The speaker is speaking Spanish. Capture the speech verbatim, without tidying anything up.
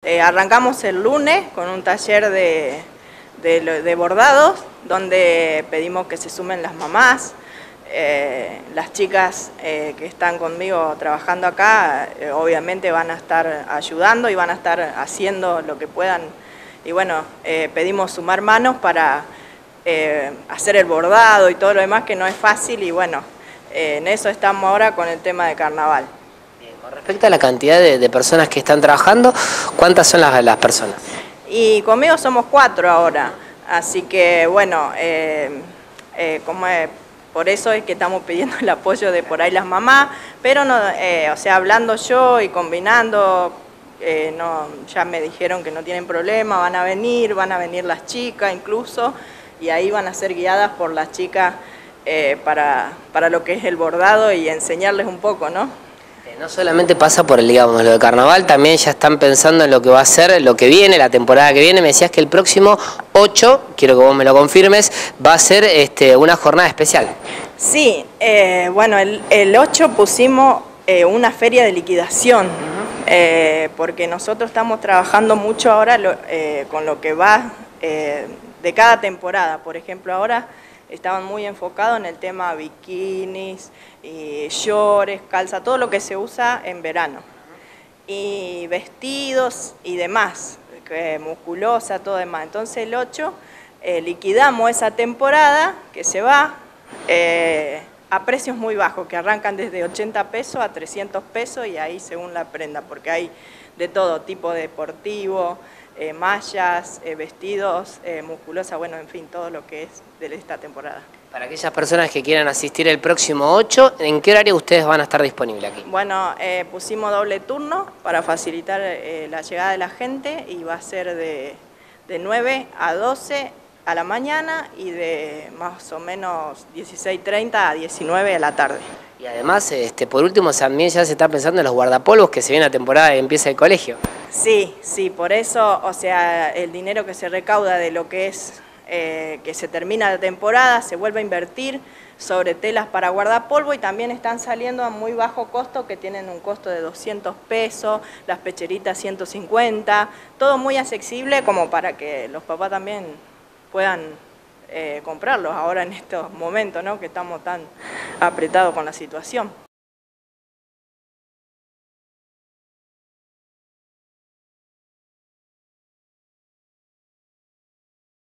Eh, arrancamos el lunes con un taller de, de, de bordados, donde pedimos que se sumen las mamás. Eh, las chicas eh, que están conmigo trabajando acá, eh, obviamente van a estar ayudando y van a estar haciendo lo que puedan. Y bueno, eh, pedimos sumar manos para eh, hacer el bordado y todo lo demás, que no es fácil, y bueno, eh, en eso estamos ahora con el tema de carnaval. Con respecto a la cantidad de, de personas que están trabajando, ¿cuántas son las, las personas? Y conmigo somos cuatro ahora, así que bueno, eh, eh, como es, por eso es que estamos pidiendo el apoyo de por ahí las mamás, pero no, eh, o sea, hablando yo y combinando, eh, no, ya me dijeron que no tienen problema, van a venir, van a venir las chicas incluso, y ahí van a ser guiadas por las chicas eh, para, para lo que es el bordado y enseñarles un poco, ¿no? No solamente pasa por el, digamos, lo de carnaval, también ya están pensando en lo que va a ser, lo que viene, la temporada que viene. Me decías que el próximo ocho, quiero que vos me lo confirmes, va a ser este, una jornada especial. Sí, eh, bueno, el, el ocho pusimos eh, una feria de liquidación, eh, porque nosotros estamos trabajando mucho ahora lo, eh, con lo que va eh, de cada temporada. Por ejemplo, ahora estaban muy enfocados en el tema bikinis, y shorts, calza, todo lo que se usa en verano. Y vestidos y demás, eh, musculosa, todo demás. Entonces el ocho eh, liquidamos esa temporada que se va eh, a precios muy bajos, que arrancan desde ochenta pesos a trescientos pesos, y ahí según la prenda, porque hay de todo tipo de deportivo, eh, mallas, eh, vestidos, eh, musculosa, bueno, en fin, todo lo que es de esta temporada. Para aquellas personas que quieran asistir el próximo ocho, ¿en qué horario ustedes van a estar disponibles aquí? Bueno, eh, pusimos doble turno para facilitar eh, la llegada de la gente, y va a ser de, de nueve a doce a la mañana y de más o menos dieciséis treinta a diecinueve a la tarde. Y además, este, por último, también ya se está pensando en los guardapolvos, que se viene la temporada y empieza el colegio. Sí, sí, por eso, o sea, el dinero que se recauda de lo que es eh, que se termina la temporada se vuelve a invertir sobre telas para guardapolvo, y también están saliendo a muy bajo costo, que tienen un costo de doscientos pesos, las pecheritas ciento cincuenta, todo muy accesible como para que los papás también puedan eh, comprarlos ahora en estos momentos, ¿no?, que estamos tan apretados con la situación.